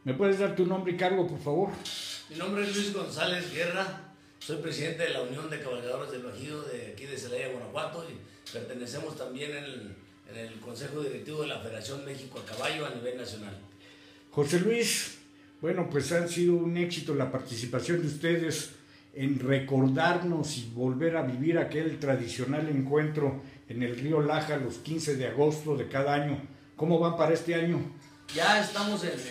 ¿Me puedes dar tu nombre y cargo, por favor? Mi nombre es Luis González Guerra, soy presidente de la Unión de Cabalgadores del Bajío de aquí de Celaya, Guanajuato, y pertenecemos también en el Consejo Directivo de la Federación México a Caballo a nivel nacional. José Luis, bueno, pues ha sido un éxito la participación de ustedes en recordarnos y volver a vivir aquel tradicional encuentro en el río Laja los 15 de agosto de cada año. ¿Cómo van para este año? Ya estamos en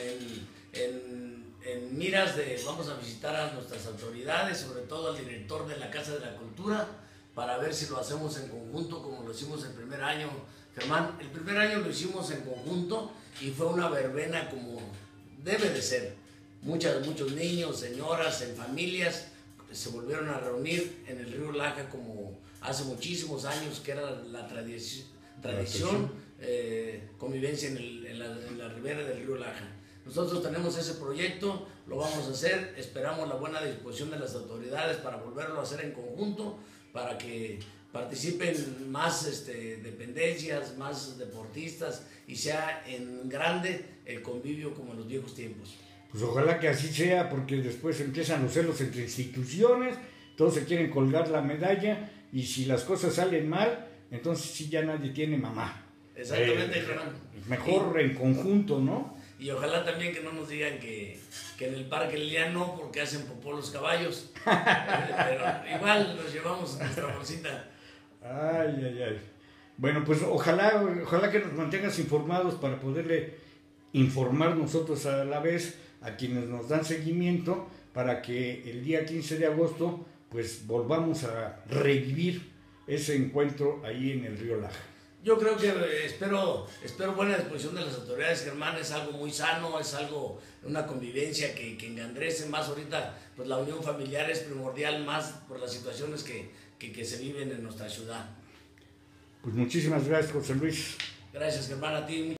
miras de, vamos a visitar a nuestras autoridades, sobre todo al director de la Casa de la Cultura, para ver si lo hacemos en conjunto como lo hicimos el primer año. Germán, el primer año lo hicimos en conjunto y fue una verbena como debe de ser. Muchos niños, señoras, en familias, se volvieron a reunir en el río Laja como hace muchísimos años, que era la tradición, convivencia en la ribera del río Laja. Nosotros tenemos ese proyecto, lo vamos a hacer, esperamos la buena disposición de las autoridades para volverlo a hacer en conjunto, para que participen más dependencias, más deportistas y sea en grande el convivio como en los viejos tiempos. Pues ojalá que así sea, porque después empiezan los celos entre instituciones, todos se quieren colgar la medalla y si las cosas salen mal, entonces sí ya nadie tiene mamá. Exactamente, Germán. Mejor en conjunto, ¿no? Y ojalá también que no nos digan que en el Parque Lilian no, porque hacen popó los caballos. Pero igual los llevamos en nuestra bolsita. Ay. Bueno, pues ojalá que nos mantengas informados para poderle informar nosotros a la vez a quienes nos dan seguimiento para que el día 15 de agosto pues volvamos a revivir ese encuentro ahí en el río Laja. Yo creo que espero buena disposición de las autoridades, Germán. Es algo muy sano, es algo, una convivencia que engrandece más ahorita. Pues la unión familiar es primordial, más por las situaciones que se viven en nuestra ciudad. Pues muchísimas gracias, José Luis. Gracias, Germán, a ti.